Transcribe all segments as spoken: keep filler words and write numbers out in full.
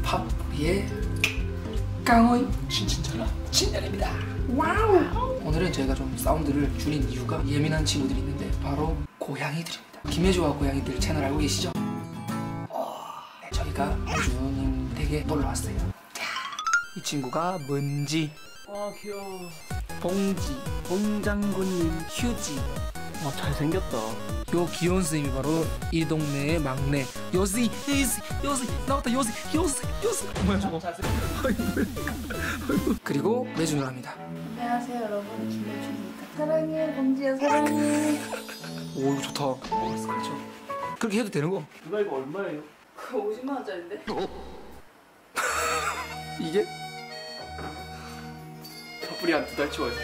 팝 위에 깡어이 신친절라 친절입니다. 와우. 오늘은 저희가 좀 사운드를 줄인 이유가 예민한 친구들이 있는데 바로 고양이들입니다. 김혜주와 고양이들 채널 알고 계시죠? 어, 네, 저희가 혜주님 댁에 놀러 왔어요. 이 친구가 먼지, 아 귀여워. 봉지, 봉장군님, 휴지. 와 잘생겼다. 요 귀여운 선생님이 바로 이 동네의 막내 요시 요시 요시 나왔다 요시 요시 요시. 뭐야 저거. 그리고 매주 누나입니다. 안녕하세요 여러분, 김혜주입니다. 사랑해 봉지야, 사랑해. 오 이거 좋다. 그렇죠. 그렇게 해도 되는 거? 누나 이거 얼마예요? 그거 오십만 원짜리인데? 이게? 섣불이 한 두 달 치워요.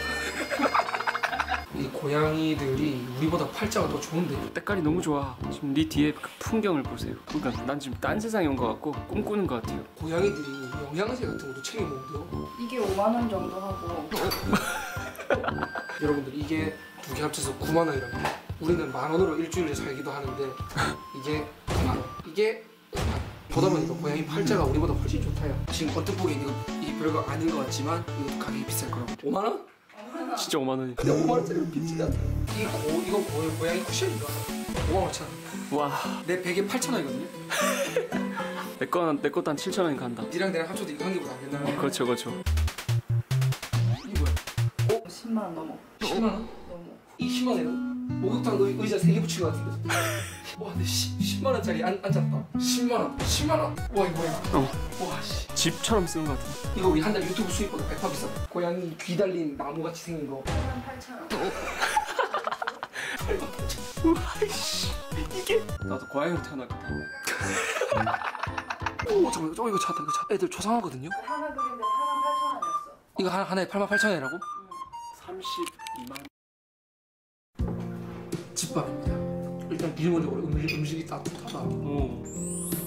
이 고양이들이 우리보다 팔자가 더 좋은데. 때깔이 너무 좋아. 지금 네 뒤에 그 풍경을 보세요. 그러니까 난 지금 딴 세상에 온 것 같고 꿈꾸는 것 같아요. 고양이들이 영양제 같은 것도 챙겨 먹는데요. 이게 오만 원 정도 하고. 여러분들 이게 두 개 합쳐서 구만 원이랍니다. 우리는 만 원으로 일주일을 살기도 하는데 이게 구만 원, 이게 구만 원. 보다 보니까 고양이 팔자가 우리보다 훨씬 좋다요. 지금 겉은 보기엔 이거 이 별거 아닌 것 같지만 이것도 가격이 비쌀 거라고. 오만 원? 진짜 오만 원이. 근데 오만 원짜리는 비치다. 이 고, 이거 고, 고양이 쿠션인가? 오만 오천 원. 와. 내 베개 팔천 원이거든요. 내 거는 내 것도 한 칠천 원이 간다. 니랑 내랑 합쳐도 이거 한 개보다 안 된다는 거. 그렇죠 그렇죠. 이게 뭐야? 십만 원 넘어. 십만 원? 넘어. 이 십만 원이라고? 목욕탕 의, 의자 세 개 붙인 것 같은데. 와, 근데 십만 원짜리 안, 앉았다. 십만 원, 십만 원. 와, 이거 뭐야? 어. 와, 씨. 집처럼 쓰는 것 같은데. 이거 우리 한 달 유튜브 수입보다 백 퍼센트 비싸. 고양이 귀 달린 나무같이 생긴 거. 팔만 팔천 원. 우와이씨. 이게. 나도 고양이로 태어났겠다. 오, 잠깐만. 저 이거 찾다. 이거 찾다. 애들 초상하거든요. 하나 그린데 팔만 팔천 원이었어. 이거 하나, 하나에 팔만 팔천 원이라고? 삼십이만. 집밥입니다. 일단 기본적으로 음식, 음식이 따뜻하다. 오.